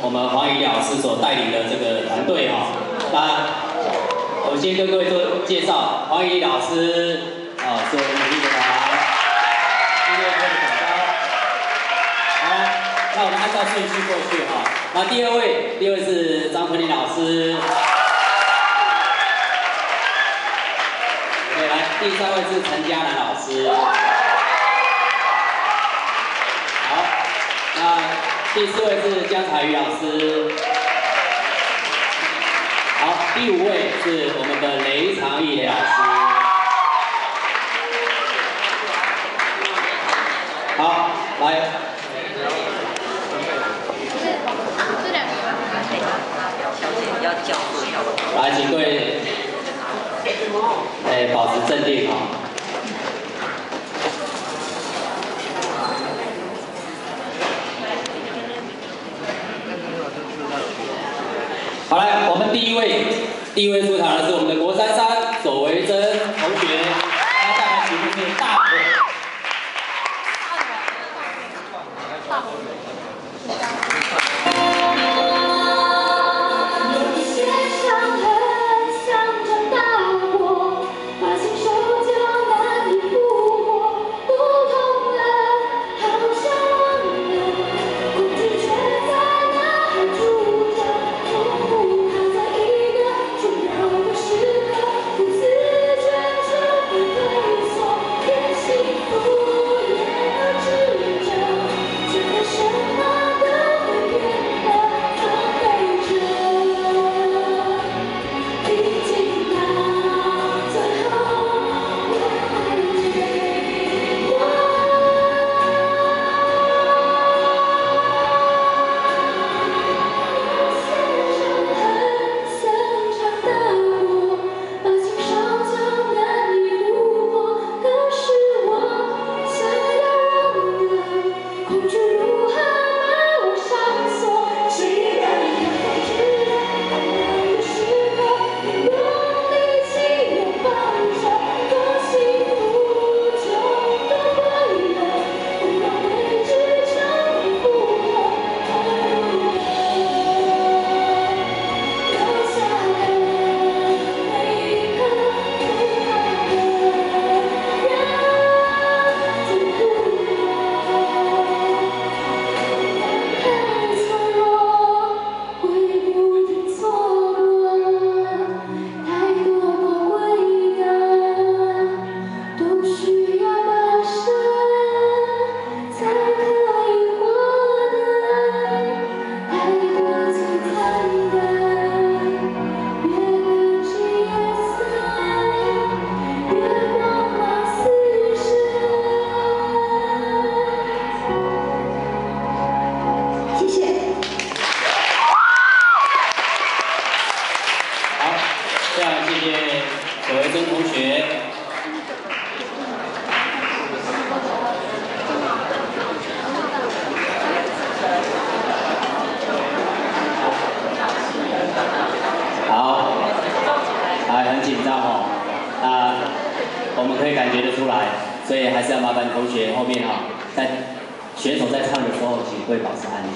我们黄怡老师所带领的这个团队哈。那我们先跟各位做介绍，黄怡老师是我们的乐团音乐会的总招。好，那我们按照顺序过去哈。那第二位是张春林老师。 对，来，第三位是陈嘉南老师。好，那第四位是江彩瑜老师。好，第五位是我们的雷长义雷老师。好，来。这两个小姐要叫座。来，请各位。 保持镇定哈。好来，我们第一位出场的是我们的国33左维珍同学，他带来曲目是《大火》。大火。 同学，好，很紧张哦。我们可以感觉得出来，所以还是要麻烦同学后面在选手在唱的时候，请各位保持安静。